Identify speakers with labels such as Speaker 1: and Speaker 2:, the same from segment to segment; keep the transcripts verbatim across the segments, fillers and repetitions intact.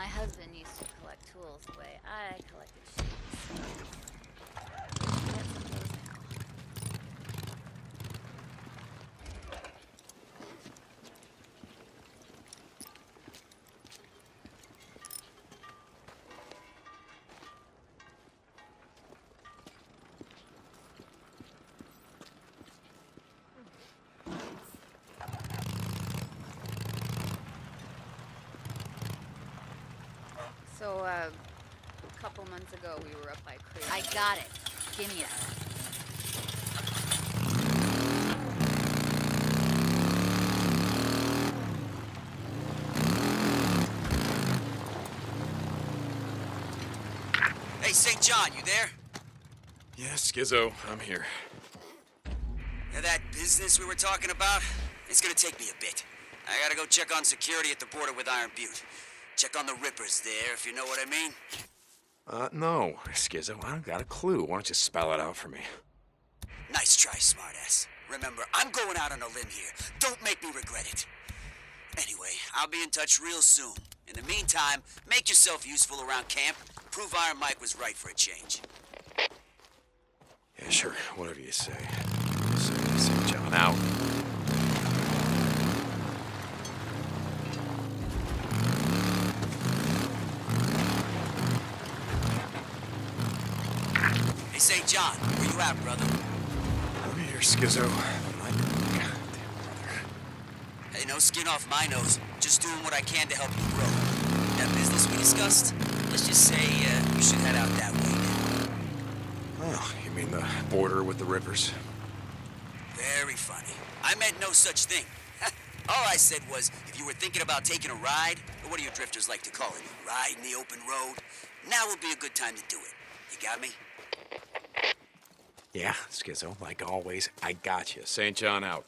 Speaker 1: My husband used to collect tools the way I collected shoes. Get some of those now. So, uh, a couple months ago, we were up by Creek. I got it. Give me that.
Speaker 2: Hey, Saint John, you there?
Speaker 3: Yeah, Skizzo, I'm here.
Speaker 2: Yeah, that business we were talking about? It's gonna take me a bit. I gotta go check on security at the border with Iron Butte. Check on the Rippers there, if you know what I mean.
Speaker 3: Uh, no, Skizzo, I don't got a clue. Why don't you spell it out for me?
Speaker 2: Nice try, smartass. Remember, I'm going out on a limb here. Don't make me regret it. Anyway, I'll be in touch real soon. In the meantime, make yourself useful around camp. Prove Iron Mike was right for a change.
Speaker 3: Yeah, sure, whatever you say. Saint John out.
Speaker 2: Hey, Saint John, where you at, brother?
Speaker 3: Over here, Skizzo. My goddamn brother.
Speaker 2: Hey, no skin off my nose. Just doing what I can to help you grow. That business we discussed? Let's just say uh, you should head out that way now.
Speaker 3: Oh, you mean the border with the Rippers?
Speaker 2: Very funny. I meant no such thing. All I said was, if you were thinking about taking a ride, or what do you drifters like to call it, ride in the open road, now would be a good time to do it. You got me?
Speaker 3: Yeah, Skizzo, like always, I got you. Saint John out.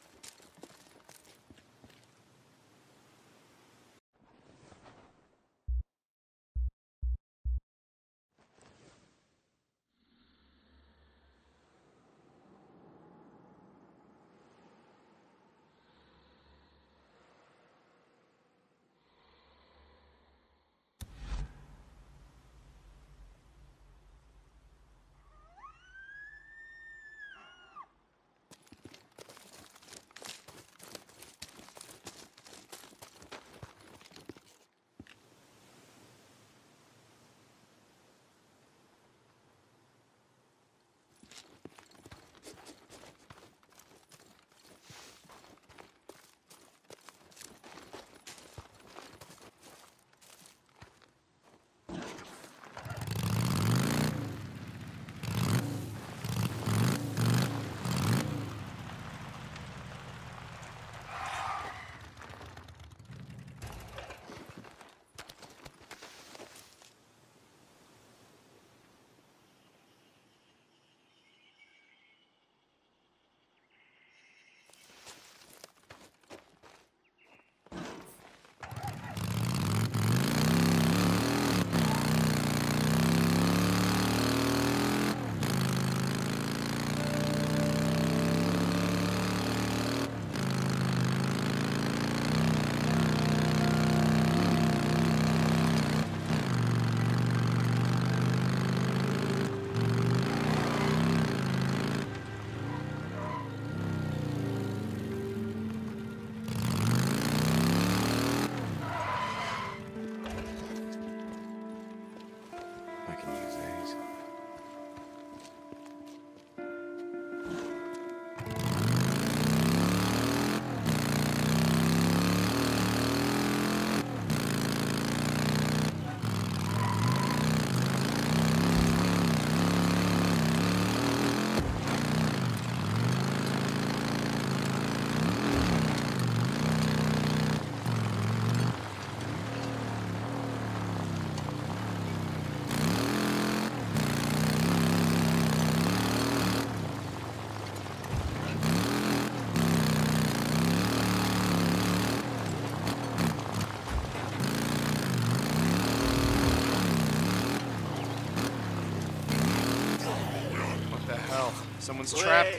Speaker 4: Someone's trapped.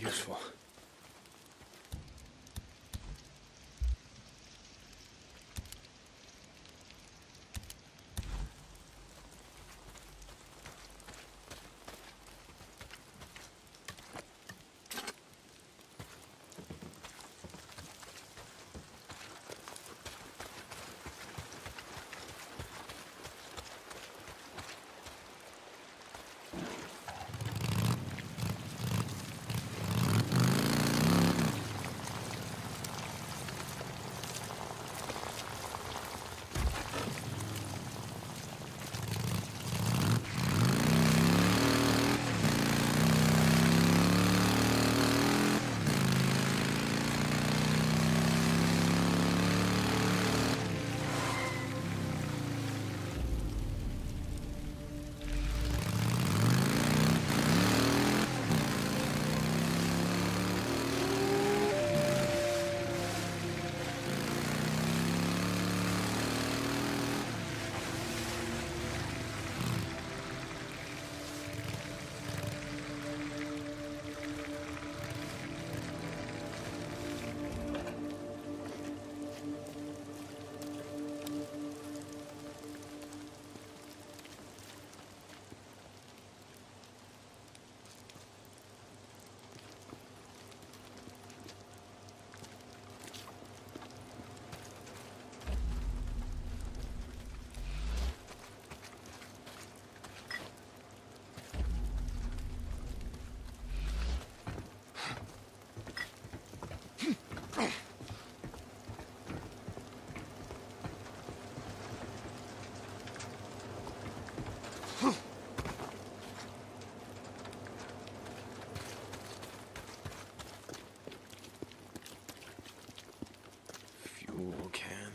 Speaker 3: useful. Fuel can.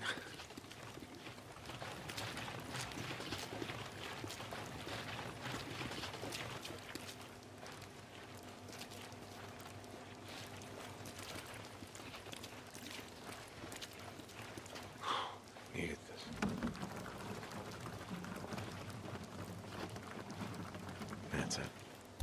Speaker 3: Needed this. That's it.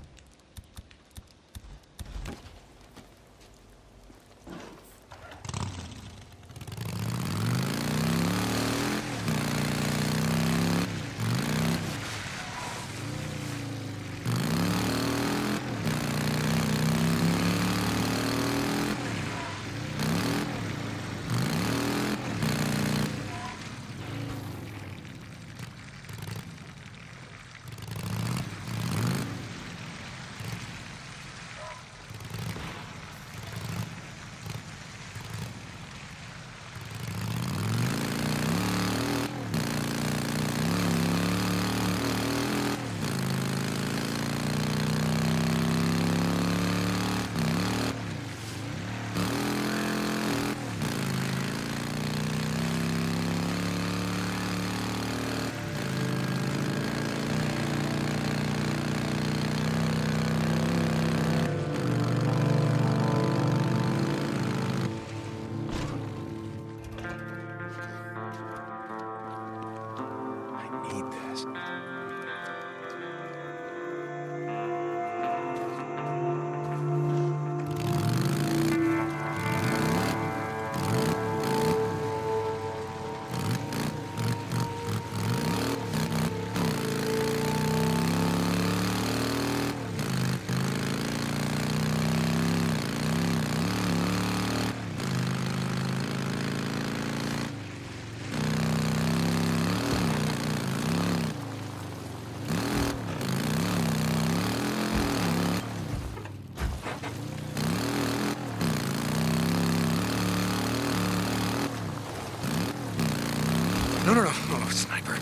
Speaker 3: No, no, no, no, no, sniper.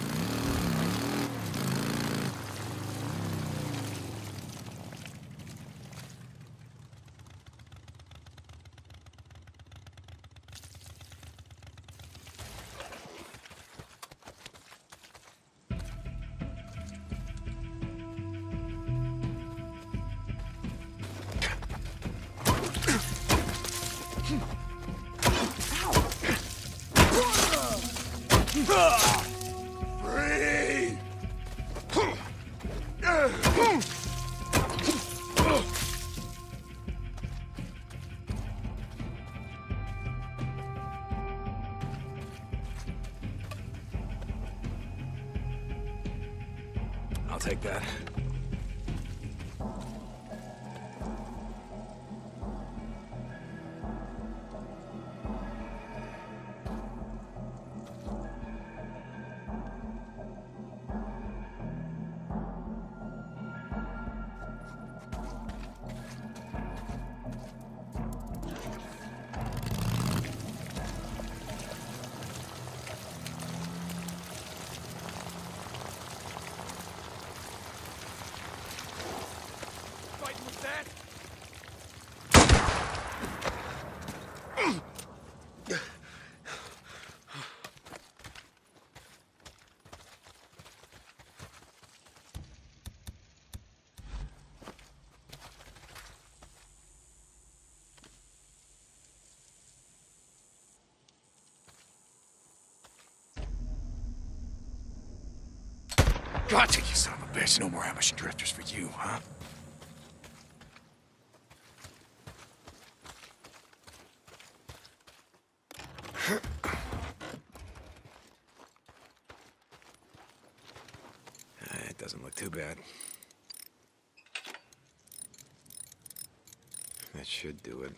Speaker 3: Free! I'll take that. Gotcha, you son of a bitch. No more ambush drifters for you, huh? It doesn't look too bad. That should do it.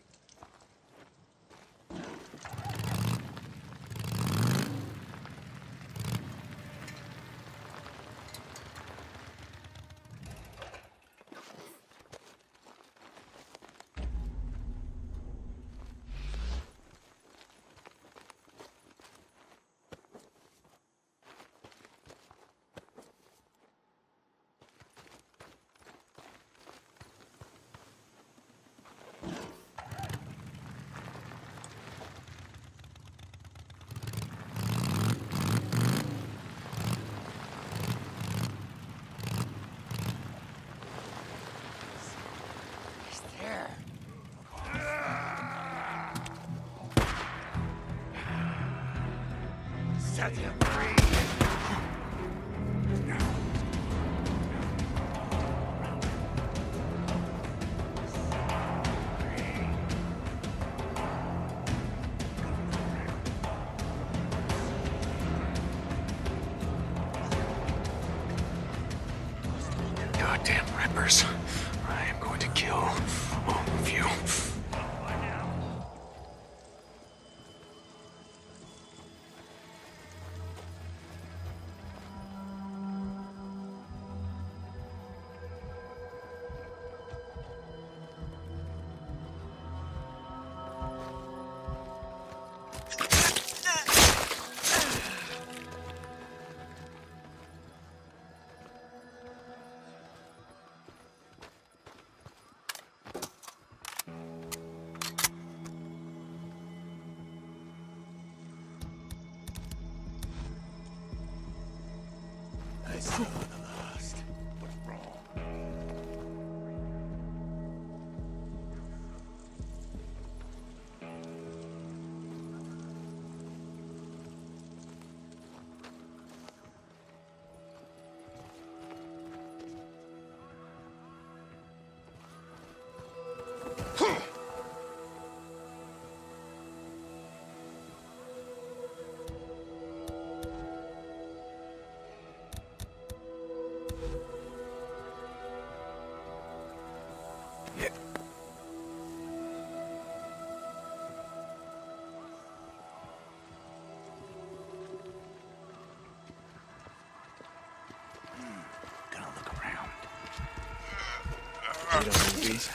Speaker 3: Set him free! Goddamn rippers. I am going to kill all of you. I saw the last. What's wrong? You don't need these?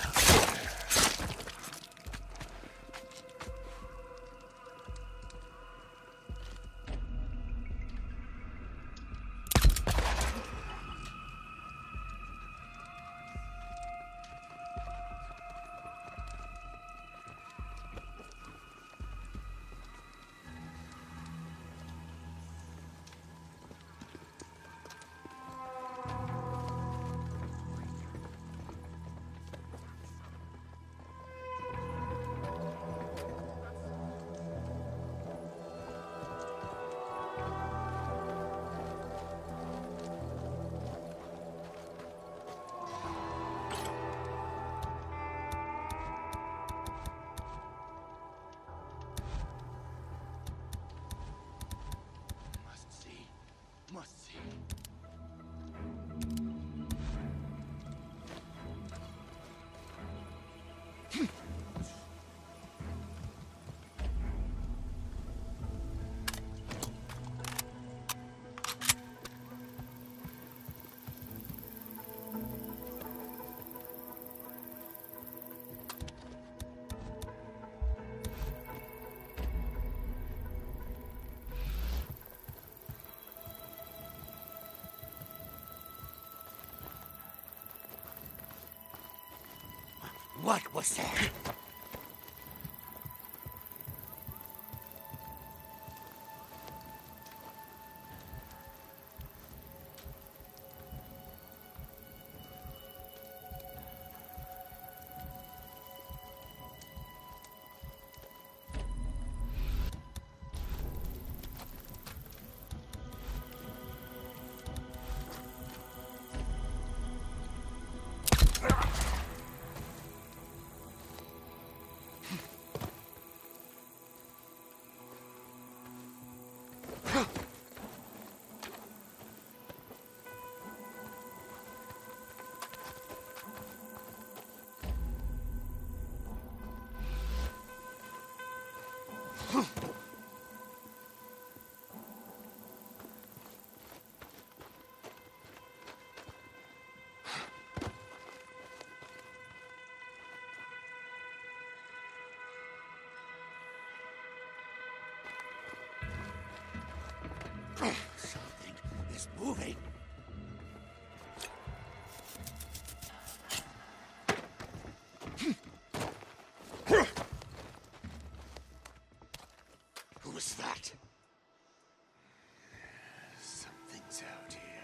Speaker 4: What was that? Something is moving. Who was that? Something's out here.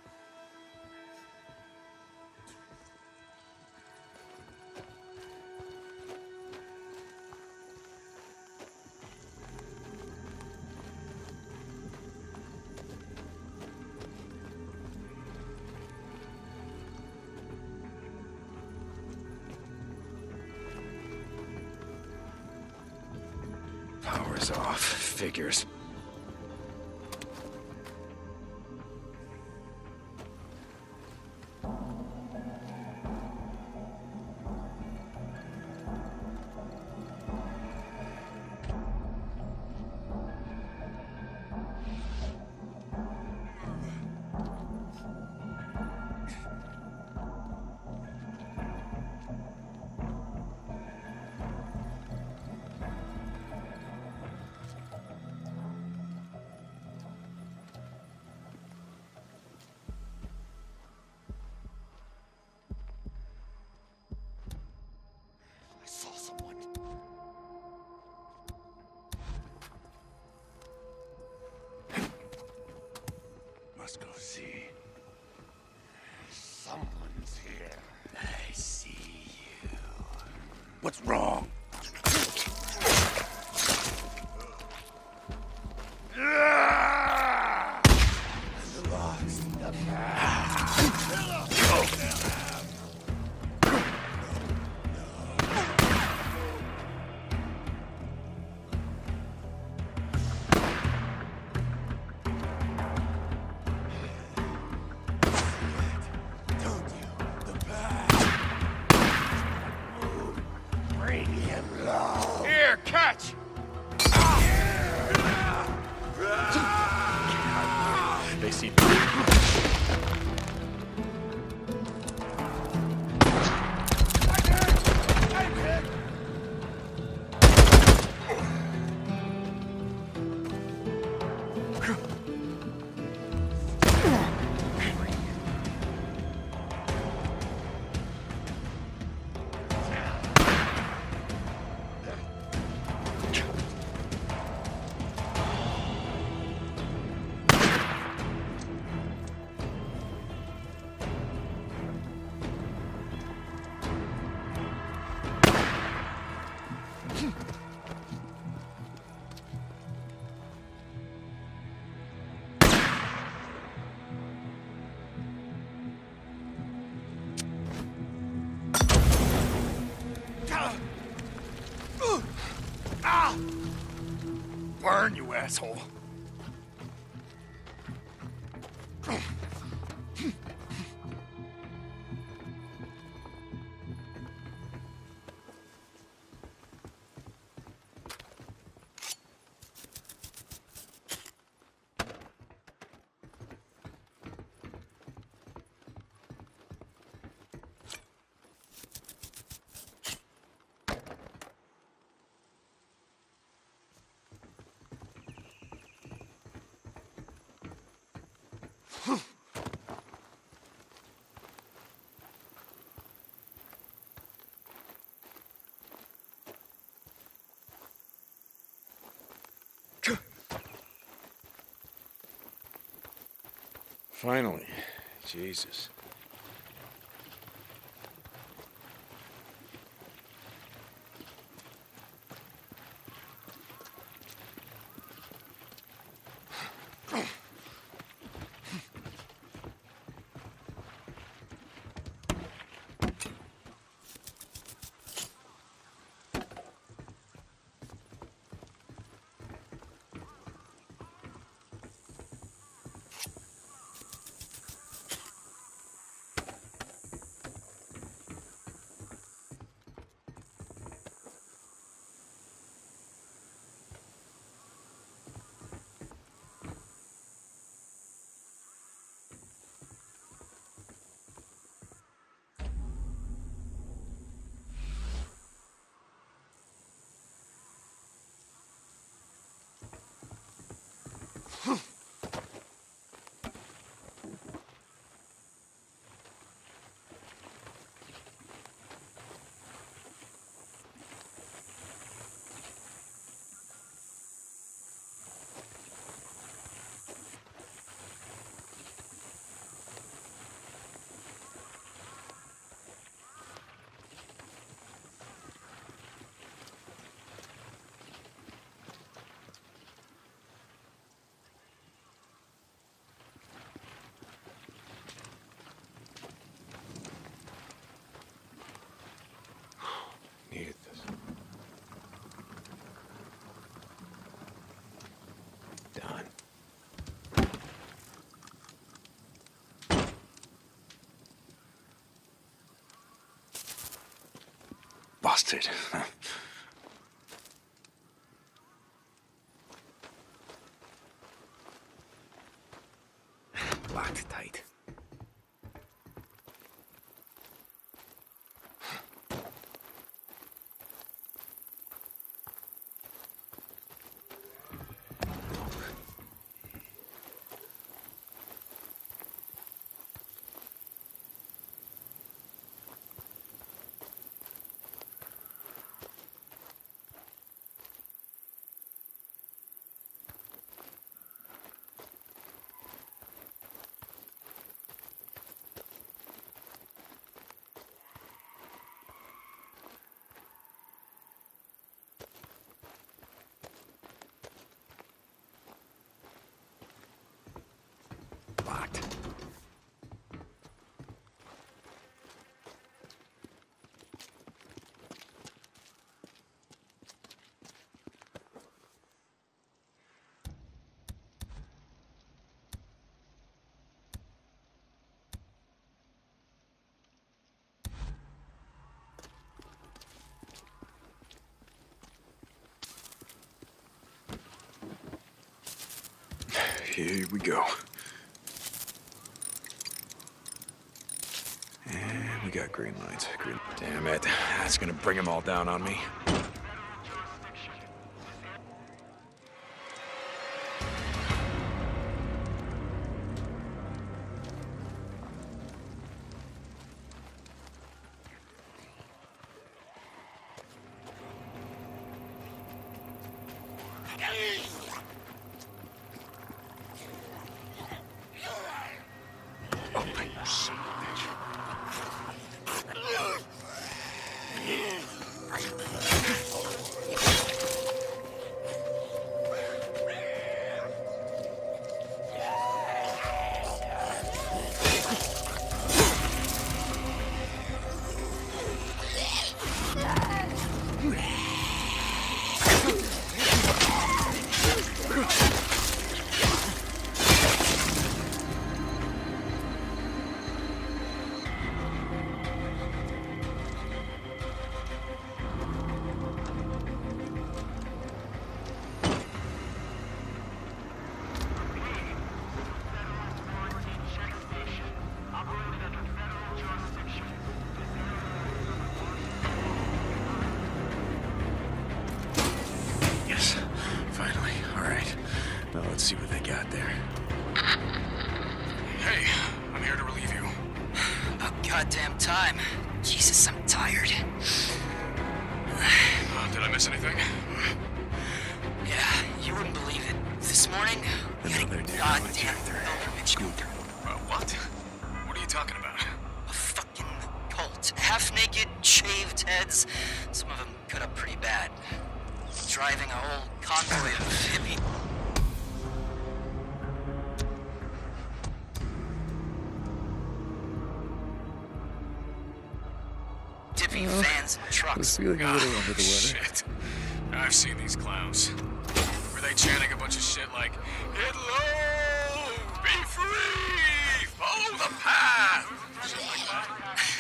Speaker 3: Power's off. Figures.
Speaker 4: I saw someone.
Speaker 3: Must go see.
Speaker 4: Someone's here.
Speaker 3: I see you.
Speaker 4: What's wrong? Lost in the Don't you? The past. Bring him low.
Speaker 3: Here, catch! They see. Burn, you asshole. Finally. Jesus. Needed this. Done. Busted. Locked tight. Locked. Here we go. And we got green lights. Green. Damn it. That's gonna bring them all down on me. Let's see what they got there. Hey, I'm here to relieve you.
Speaker 2: About goddamn time. Jesus, I'm tired.
Speaker 3: Uh, did I miss anything?
Speaker 2: Yeah, you wouldn't believe it. This morning, we had a
Speaker 3: Another NERO
Speaker 2: goddamn
Speaker 3: injector.
Speaker 2: pilgrimage.
Speaker 3: Oh, talking about?
Speaker 2: A fucking cult. Half-naked, shaved heads. Some of them cut up pretty bad. Driving a whole convoy of hippie... dippy vans and
Speaker 4: I'm
Speaker 2: trucks.
Speaker 4: feeling a little
Speaker 3: Ah,
Speaker 4: under the weather.
Speaker 3: shit. I've seen these clowns. Were they chanting a bunch of shit like, "Hit low! Be free! Follow the path!" Shit like that?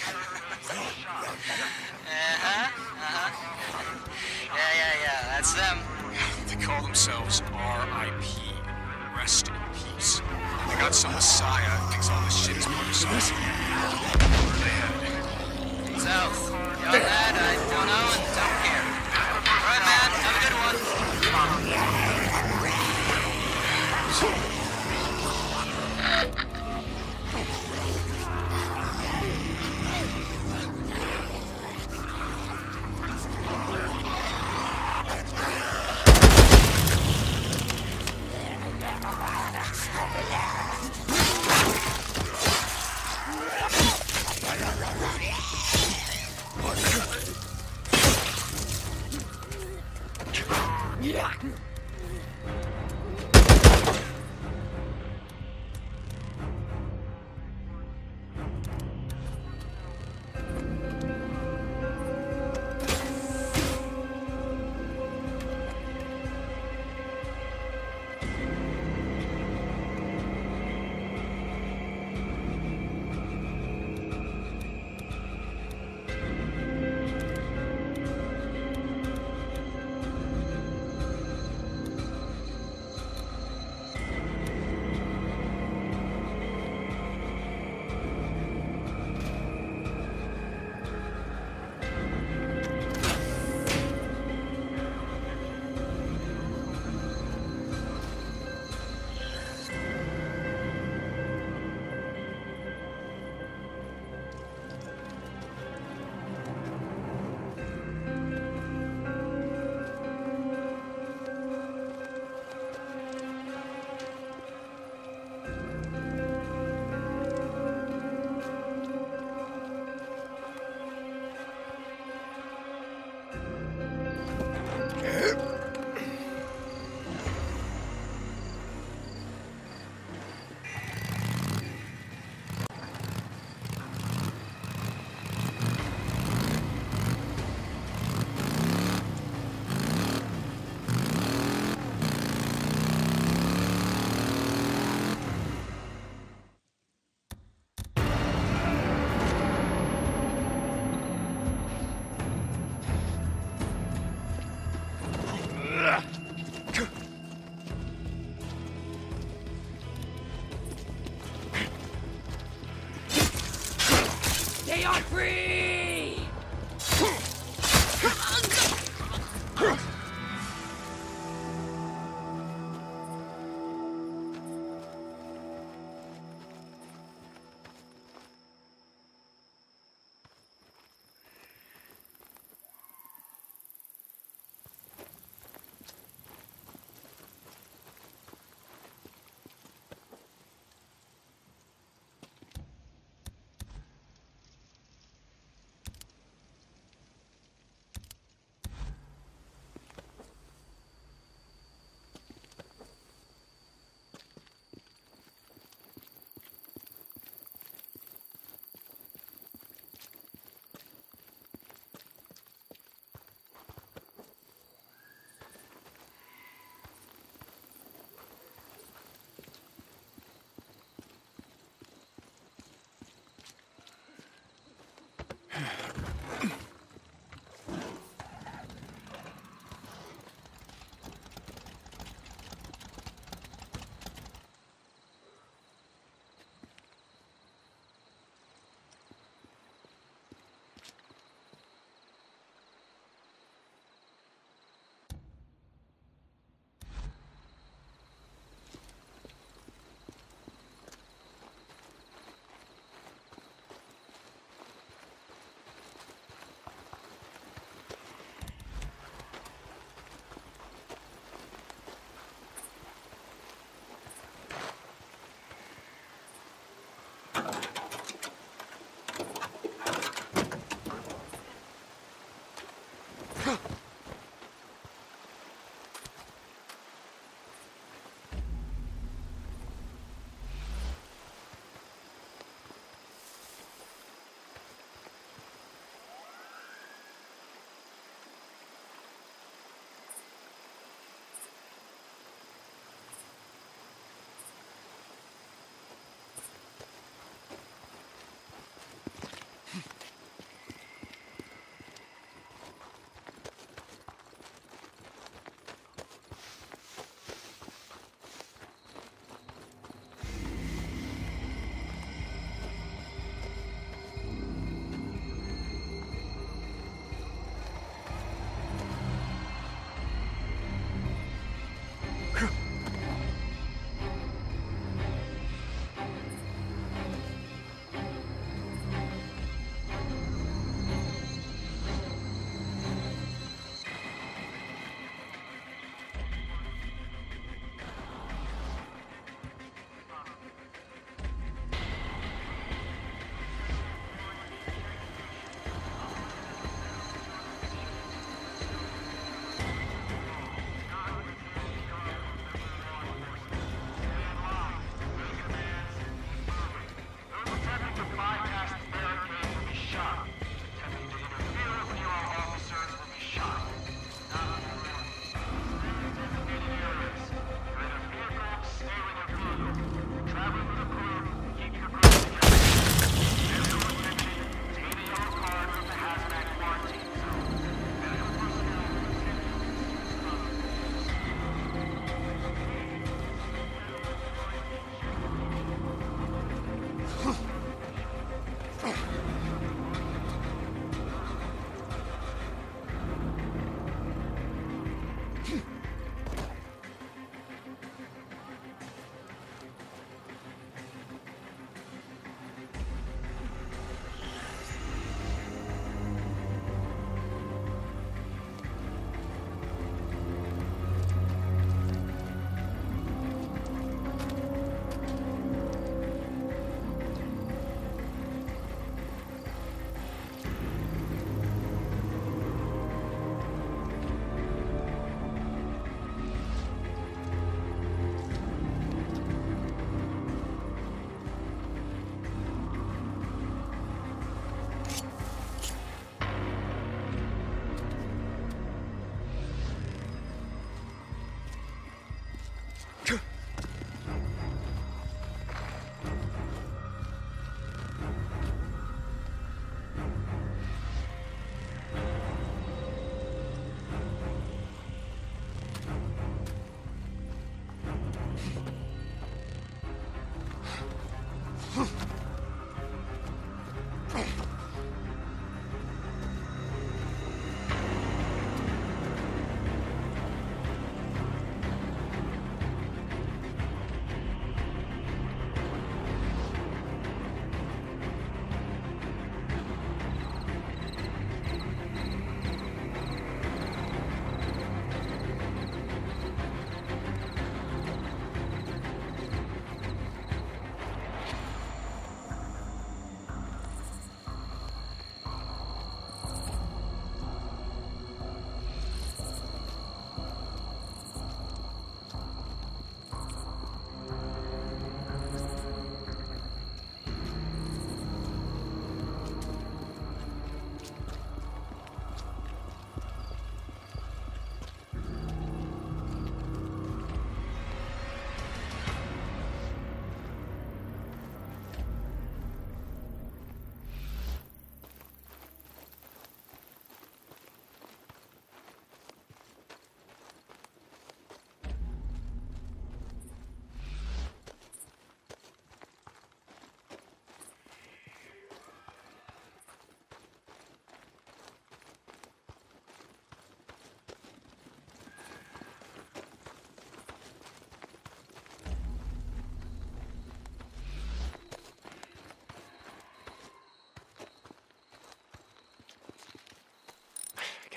Speaker 2: Uh-huh, uh-huh. Yeah, yeah, yeah, that's them.
Speaker 3: They call themselves R I P. Rest in peace. They got some messiah who thinks all this shit is politicized. Where are they headed?
Speaker 2: South. Beyond that, I don't know and don't care. All right, man. Have a good one.
Speaker 4: They are free!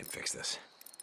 Speaker 3: fix this.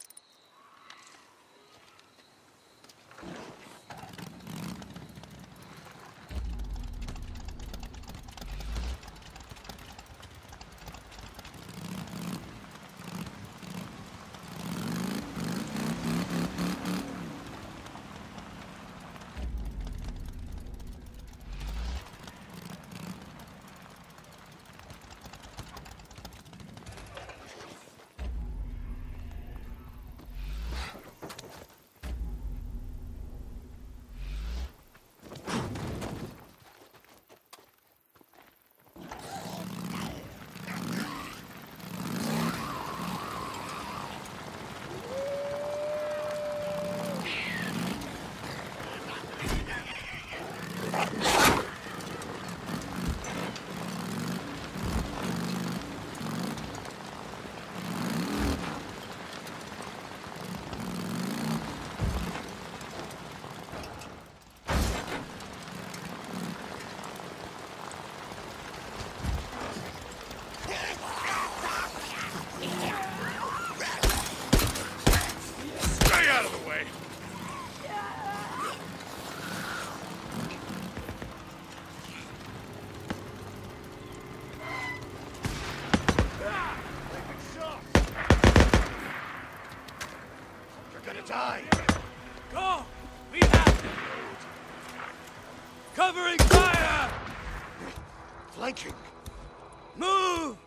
Speaker 5: Die!
Speaker 4: Go! We have to! Covering fire!
Speaker 5: Flanking!
Speaker 4: Move!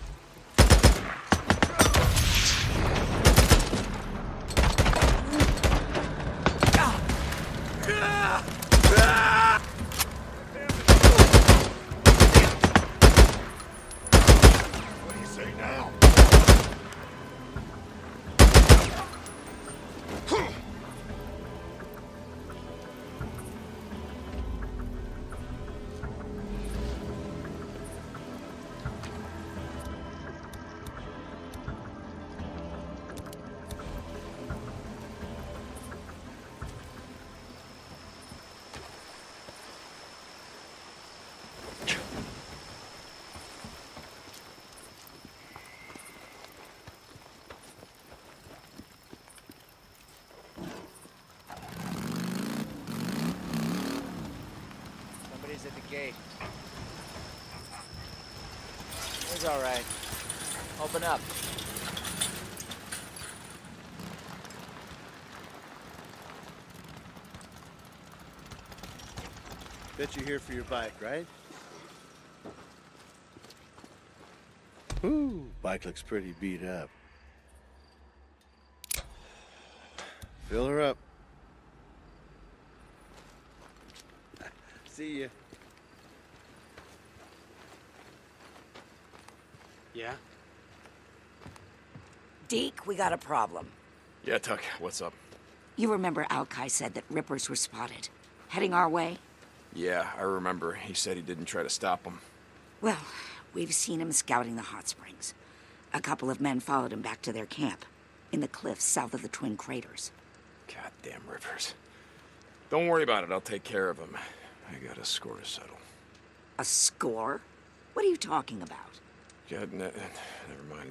Speaker 5: What do you say now?
Speaker 6: At the gate. It's all right. Open up.
Speaker 5: Bet you're here for your bike, right? Ooh, bike looks pretty beat up. Fill her up. See ya.
Speaker 3: Yeah?
Speaker 7: Deke, we got a problem.
Speaker 3: Yeah, Tuck, what's up?
Speaker 7: You remember Alkai said that Rippers were spotted, heading our way?
Speaker 3: Yeah, I remember. He said he didn't try to stop them.
Speaker 7: Well, we've seen him scouting the hot springs. A couple of men followed him back to their camp, in the cliffs south of the Twin Craters.
Speaker 3: Goddamn Rivers. Don't worry about it, I'll take care of him. I got a score to settle.
Speaker 7: A score? What are you talking about?
Speaker 3: Yeah, ne never mind.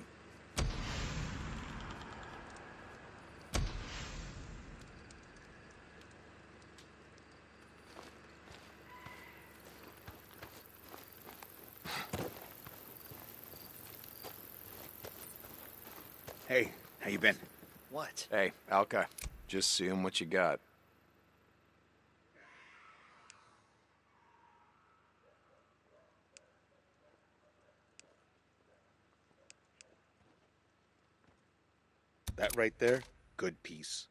Speaker 5: Hey, how you been?
Speaker 6: What?
Speaker 3: Hey, Alka, just seeing what you got.
Speaker 5: That right there, good piece.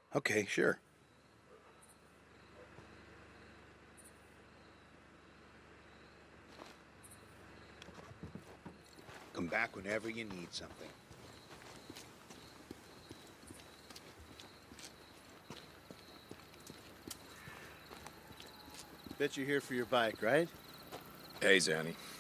Speaker 5: Okay, sure. Come back whenever you need something.
Speaker 8: Bet you're here for your bike, right?
Speaker 3: Hey, Zanny.